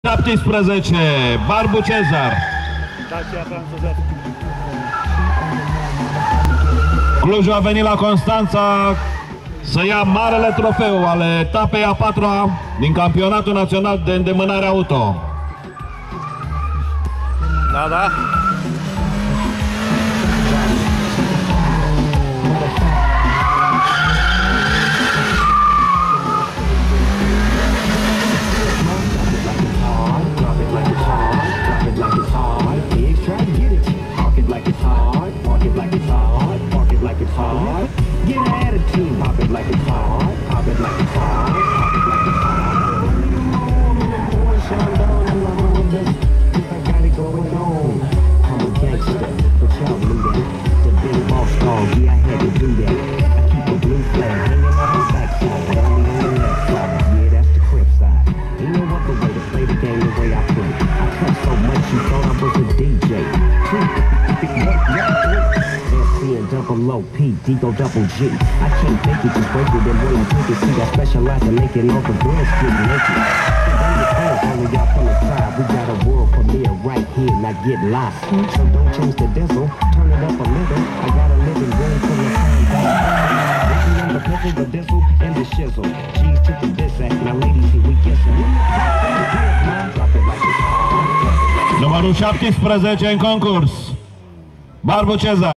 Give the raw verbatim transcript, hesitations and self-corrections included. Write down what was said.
șaptesprezece, Barbu Cezar. Clujul a venit la Constanța să ia marele trofeu al etapei a patra din Campionatul Național de Îndemânare Auto. Da, da. Get an attitude, pop it like it's hard, pop it like it's hard, pop it like it's hard. Boy, shine down in my home, this I got it going on. I'm a gangster, but y'all knew that. The big boss dog, yeah, I had to do that. I keep a blue flag hanging on my backside, but only on the left side. Yeah, that's the crib side. Ain't no other way to play the game the way I play. I cut so much you thought I was a D J. Double O P, Digo double G. I can't fake it, just break it and wait and take it. See, I specialize in making all the girls get naked. Only y'all from the tribe, we got a world premiere right here, now get lost. So don't change the diesel, turn it up a little. I got a living room full of time. Looking on the pickle, the diesel, and the shizzle. G's to the this act, now ladies, here we get some. Drop it like it's hard. Numărul șaptesprezece în concurs, Barbu Cezar.